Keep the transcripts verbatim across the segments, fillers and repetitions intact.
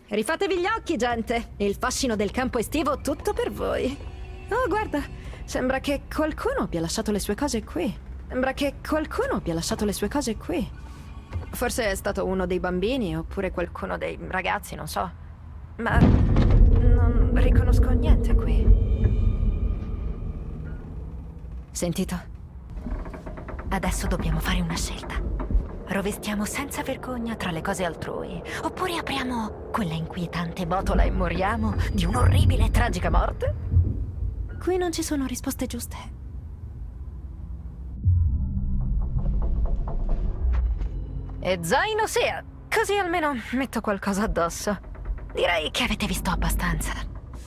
rifatevi gli occhi, gente. Il fascino del campo estivo tutto per voi. Oh, guarda, sembra che qualcuno abbia lasciato le sue cose qui. Sembra che qualcuno abbia lasciato le sue cose qui. Forse è stato uno dei bambini, oppure qualcuno dei ragazzi, non so. Ma non riconosco niente qui. Sentito? Adesso dobbiamo fare una scelta. Rovestiamo senza vergogna tra le cose altrui, oppure apriamo quella inquietante botola e moriamo di un'orribile e tragica morte? Qui non ci sono risposte giuste. E zaino sia, così almeno metto qualcosa addosso. Direi che avete visto abbastanza.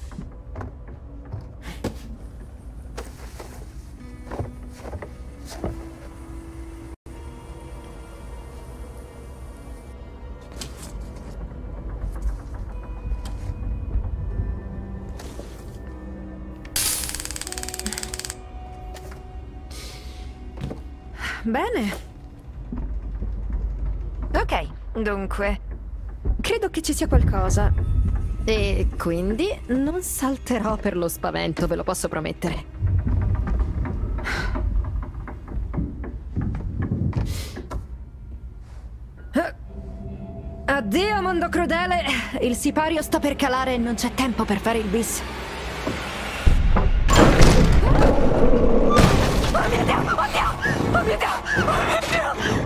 Bene. Ok, dunque, credo che ci sia qualcosa. E quindi non salterò per lo spavento, ve lo posso promettere. Addio, mondo crudele. Il sipario sta per calare e non c'è tempo per fare il bis. Oh mio Dio! Oh Dio! Oh mio Dio! Oh mio Dio!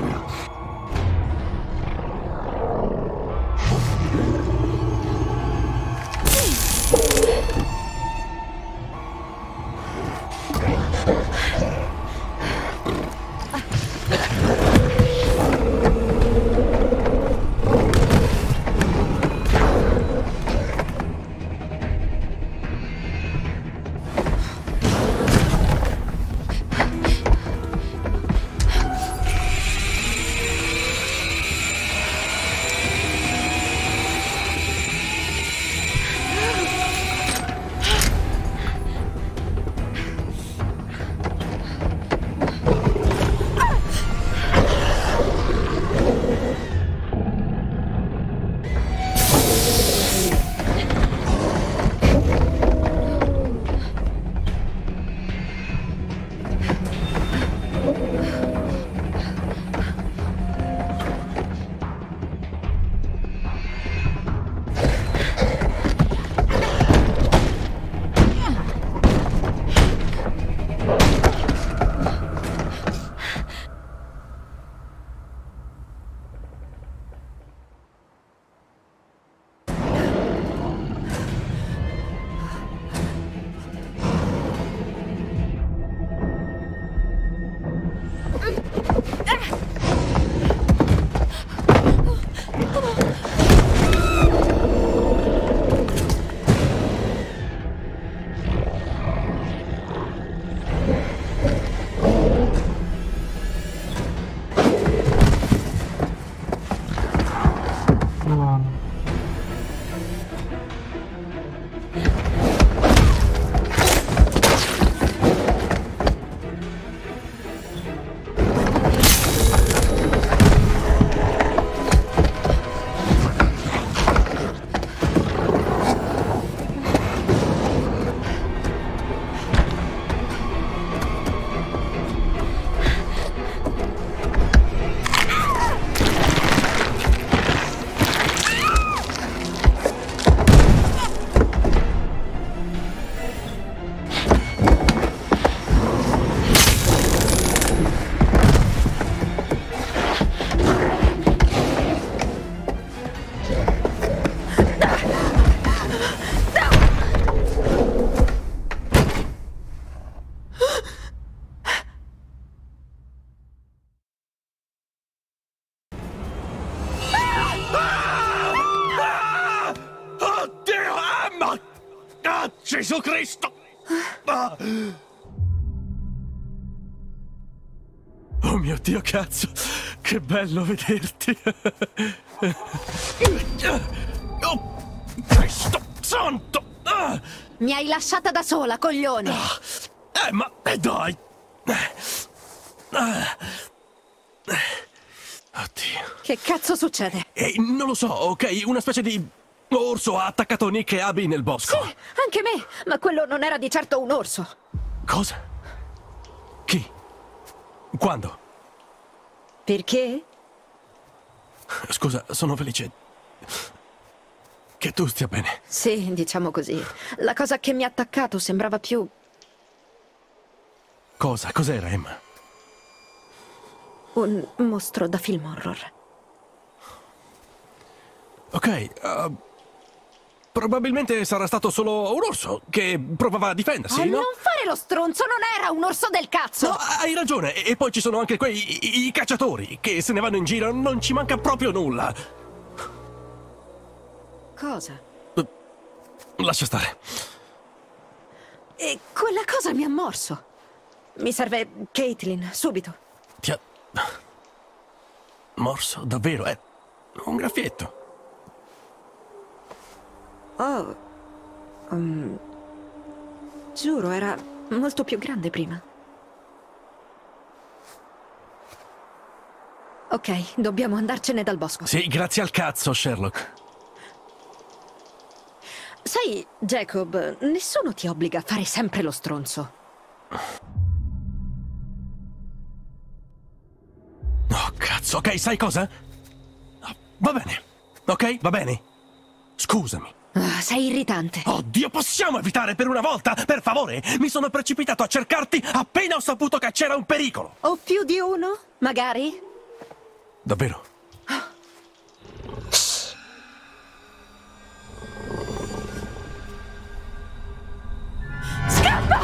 Gesù Cristo! Ah. Oh mio Dio, cazzo! Che bello vederti! Oh, Cristo santo! Ah. Mi hai lasciata da sola, coglione! Ah. Eh, ma eh, dai! Ah. Oddio. Che cazzo succede? Eh, non lo so, ok? Una specie di orso ha attaccato Nick e Abby nel bosco. Sì, anche me, ma quello non era di certo un orso. Cosa? Chi? Quando? Perché? Scusa, sono felice che tu stia bene. Sì, diciamo così. La cosa che mi ha attaccato sembrava più... Cosa? Cos'era, Emma? un mostro da film horror. Ok, uh, probabilmente sarà stato solo un orso che provava a difendersi, Oh, no? non fare lo stronzo, non era un orso del cazzo! No, hai ragione. E poi ci sono anche quei i, i cacciatori che se ne vanno in giro, non ci manca proprio nulla. Cosa? Lascia stare. E quella cosa mi ha morso. Mi serve Caitlin, subito. Ti ha morso? Davvero? È un graffietto. Oh. Um, giuro, era molto più grande prima. Ok, dobbiamo andarcene dal bosco. Sì, grazie al cazzo, Sherlock. Sai, Jacob, nessuno ti obbliga a fare sempre lo stronzo. Oh, cazzo, ok, sai cosa? Va bene, ok, va bene. Scusami. Ah, sei irritante. Oddio, possiamo evitare per una volta? Per favore, mi sono precipitato a cercarti appena ho saputo che c'era un pericolo. O più di uno, magari? Davvero? Scappa!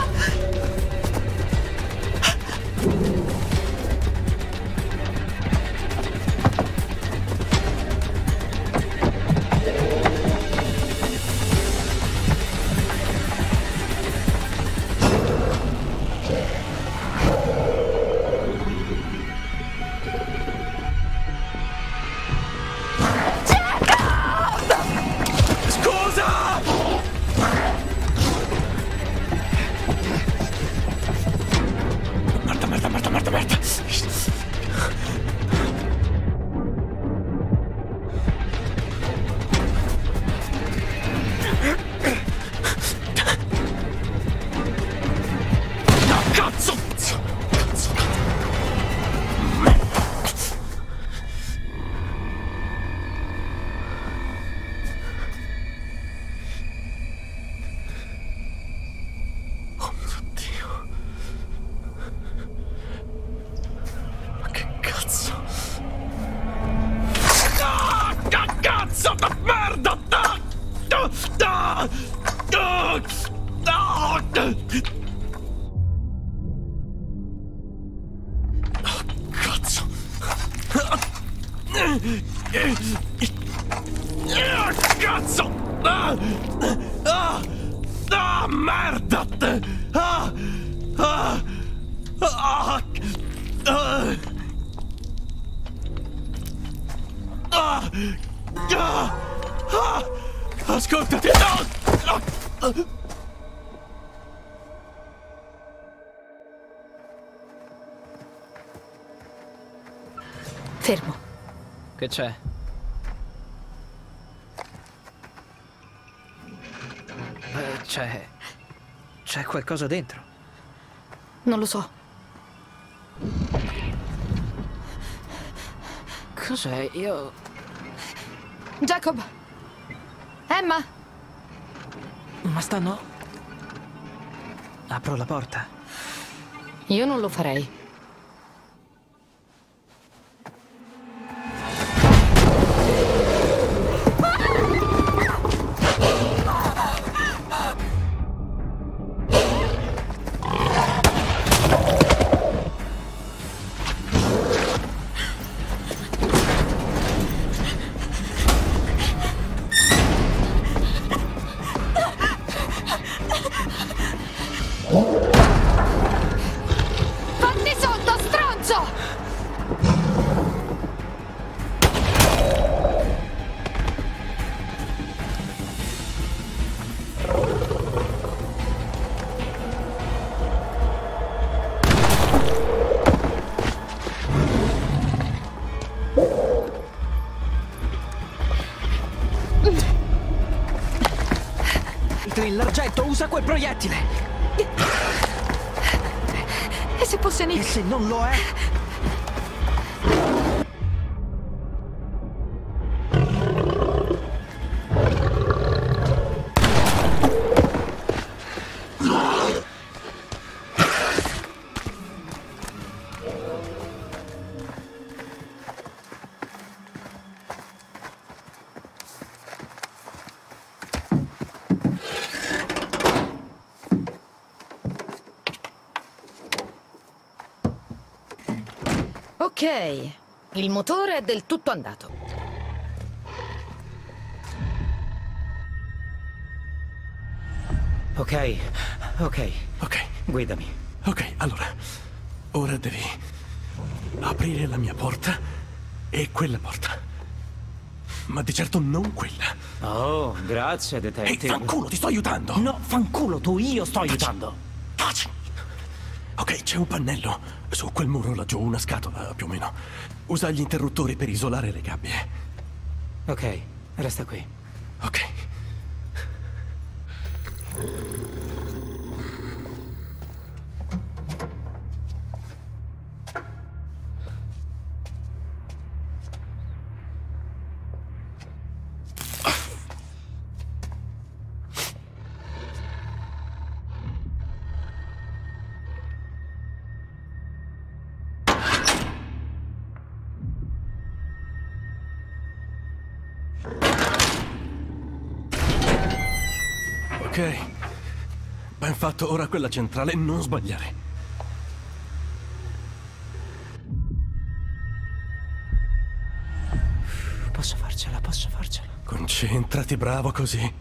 Cazzo! Ah! Ah! Ah, merda! Ah! Ah! Ah! Ah! Ah! Ah! Ah! Ascoltati! No! Ah! Ah! Fermo. Che c'è? Eh, c'è... c'è qualcosa dentro. Non lo so. Cos'è? Io... Jacob! Emma! Ma stanno... Apro la porta. Io non lo farei. Fatti sotto, stronzo! Caitlin, l'argento, usa quel proiettile! E se fosse Nick? E se non lo è? Ok, il motore è del tutto andato. Ok, ok, Ok, guidami. ok, allora. Ora devi aprire la mia porta e quella porta. Ma di certo non quella. Oh, grazie, Ehi, detective. fanculo, ti sto aiutando! No, fanculo, tu, io sto aiutando. Taci! Ok, c'è un pannello. Su quel muro laggiù, una scatola, più o meno. Usa gli interruttori per isolare le gabbie. Ok, resta qui. Ok. Ok. Ben fatto, ora quella centrale, non sbagliare. Posso farcela, posso farcela. Concentrati, bravo così.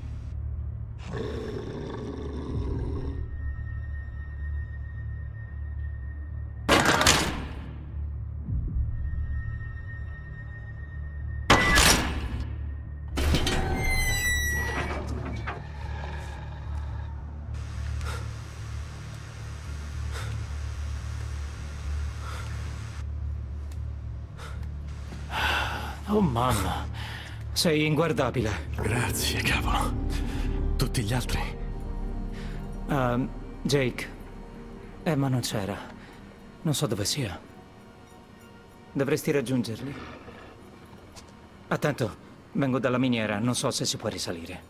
Oh, mamma. Sei inguardabile. Grazie, cavolo. Tutti gli altri? Um, Jake. Emma non c'era. Non so dove sia. Dovresti raggiungerli. Attento, vengo dalla miniera, non so se si può risalire.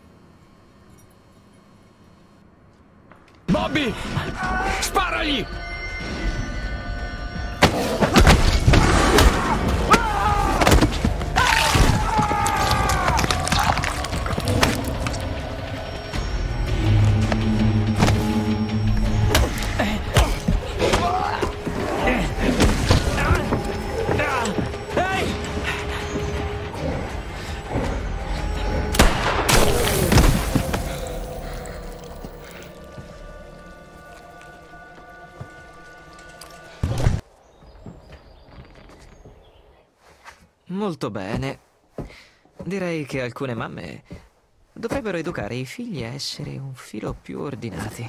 Bobby! Sparagli! Molto bene. Direi che alcune mamme dovrebbero educare i figli a essere un filo più ordinati.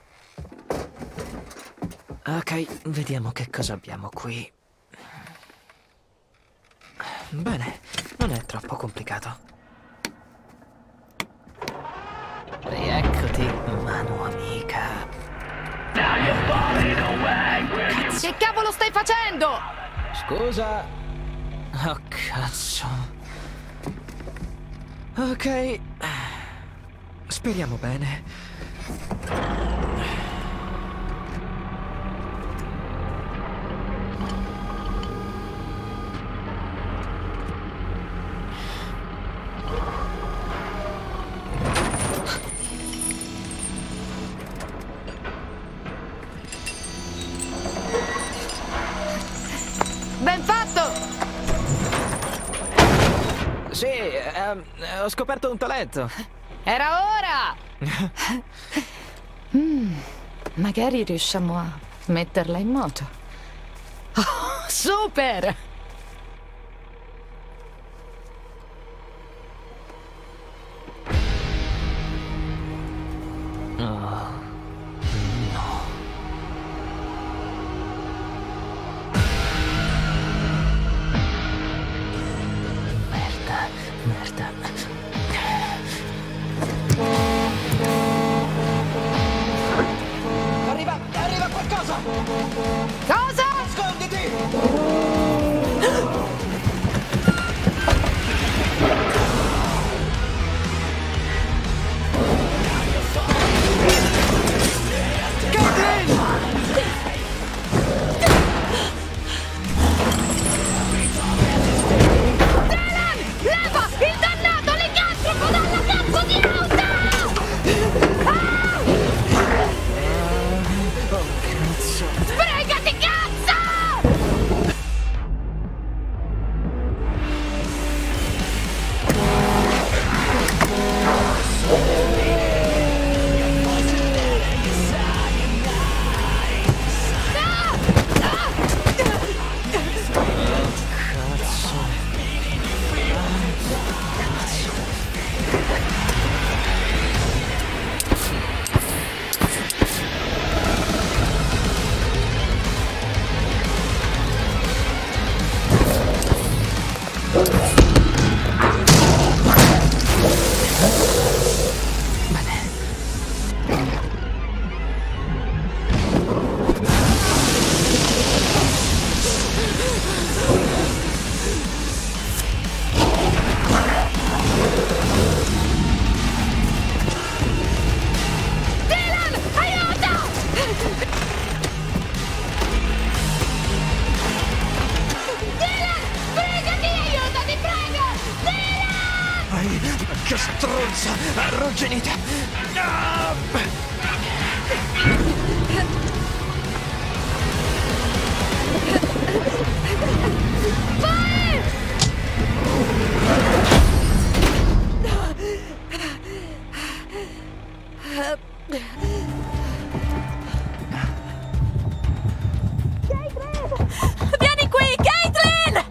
Ok, vediamo che cosa abbiamo qui. Bene, non è troppo complicato. Rieccoti, mano amica. Che cavolo stai facendo? Scusa. Oh, cazzo. Ok. Speriamo bene. Ben fatto! Sì, ehm, ho scoperto un talento. Era ora! Mm, magari riusciamo a metterla in moto. Oh, super! Oh, no. Merda, merda. Vai, che stronza arrugginita! Ah! Vieni qui, Caitlin!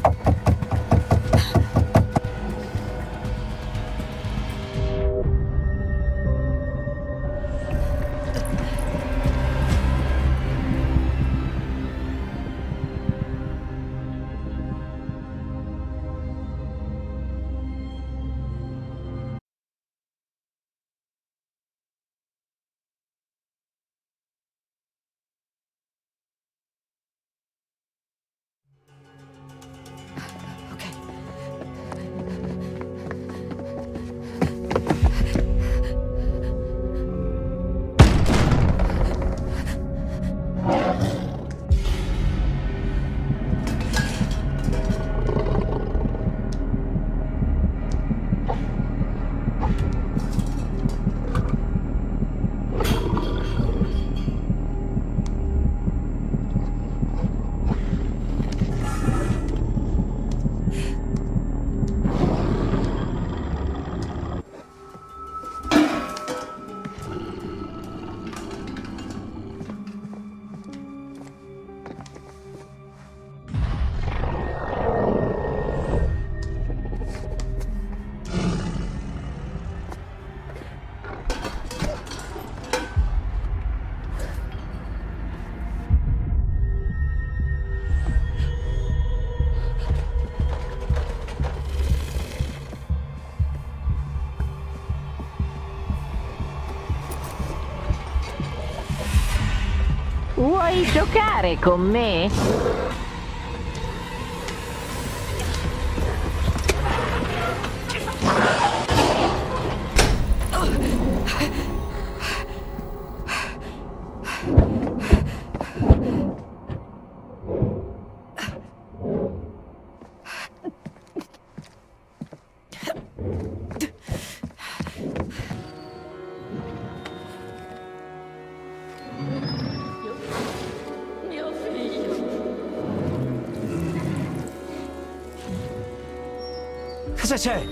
Vuoi giocare con me? Cosa c'è?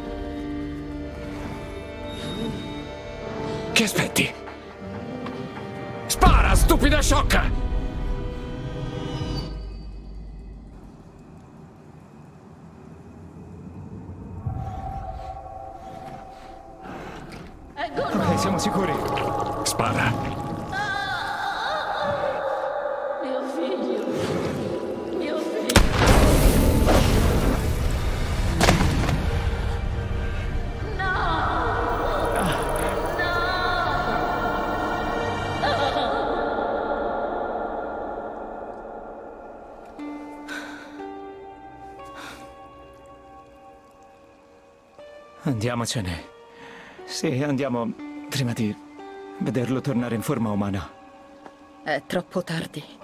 Che aspetti? Spara, stupida sciocca! Ok, siamo sicuri. Spara. Andiamocene. Sì, andiamo prima di vederlo tornare in forma umana. È troppo tardi.